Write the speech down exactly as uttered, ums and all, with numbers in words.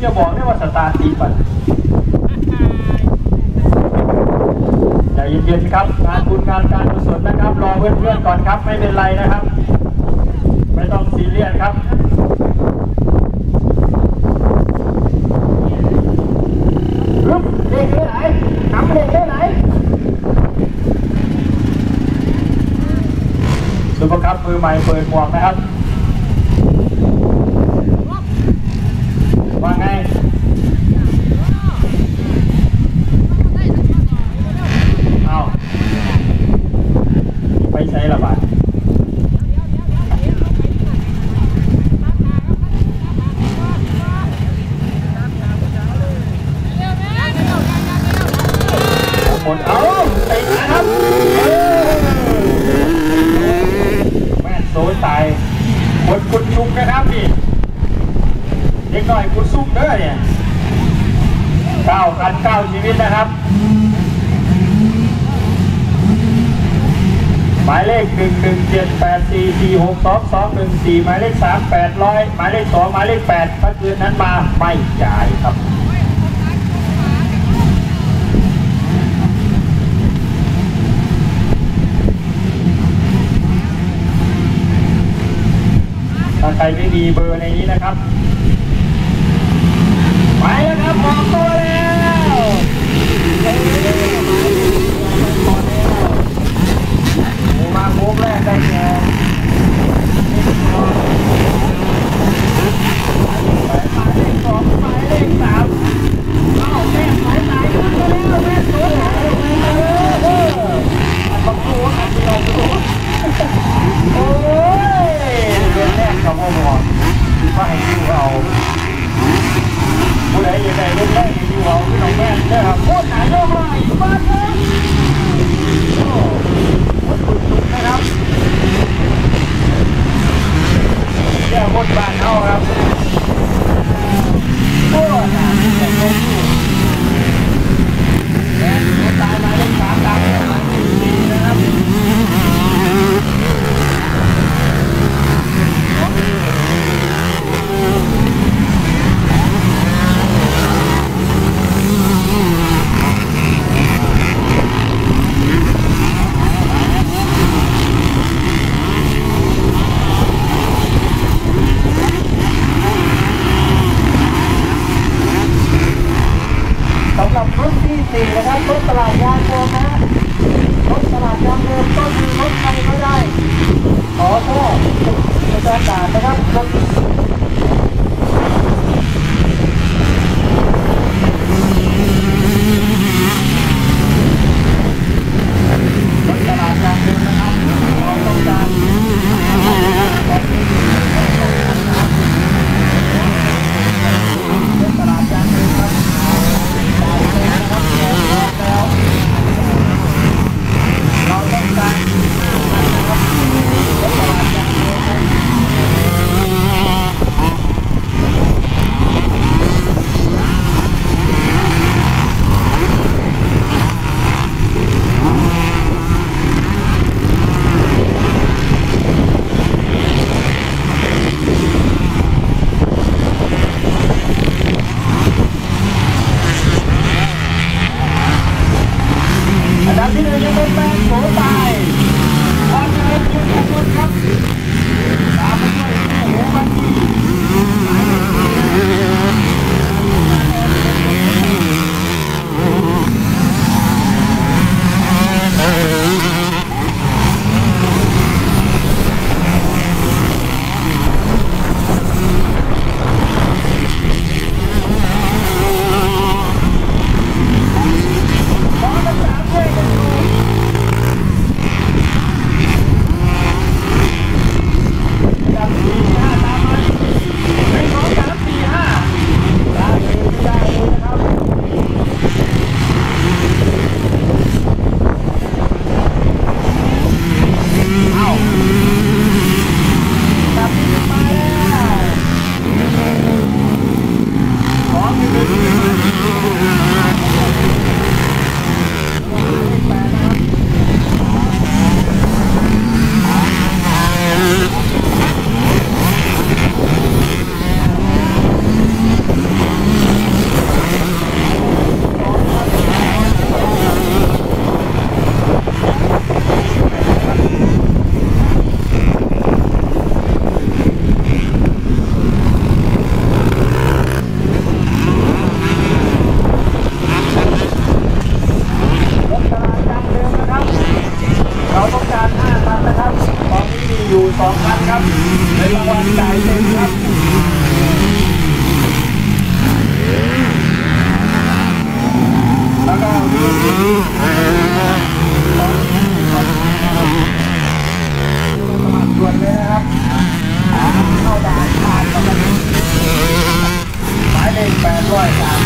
จะบอกได้ว่าสตาร์ทติดบัตรใจเย็นๆครับงานบุญงานการกุศลนะครับรอเพื่อนๆก่อนครับไม่เป็นไรนะครับไม่ต้องซีเรียสครับเด็กได้ไหนน้ำเด็กได้ไหนซุปเปอร์คัพมือใหม่เปิดหมวกนะครับว่าไงเอาไปใช้ระบาดหมดเอาติดนะครับแม่โซ่ตายหมดกุดชุกนะครับนี่เด็กหน่อยกุดซุ่มเด้อเนี่ยเก้ากันเก้าชีวิตนะครับหมายเลขหนึ่งหนึ่งเจ็ดแปดสี่สี่หกสองสองหนึ่งสี่หมายเลขสามแปดร้อยหมายเลขสองหมายเลขแปดถ้าคืนนั้นมาไม่จ่ายครับถ้าใครไม่มีเบอร์ในนี้นะครับไปแล้วครับออกตัวแล้วมาโค้งแรกได้แก่หมายเลขสองหมายเลขสามเอ้าแม่สายสายขึ้นมาแล้วแม่สวยแล้วเออบังคับอันเดียวโอ้ยเดือนแรกกับพ่อหมอคือว่าให้ดูเอาผู้ใดยังไงเล่นแรกให้ดูเอาที่น้องแม่นะครับโคตรหนาโยกเลยบ้านเลยโอ้โหสุดๆนะครับแย่บนบ้านเขาครับโอ้ยหนาแย่ลงแย่ตายมาเล่นสามดาวดีนะครับร้อยสาม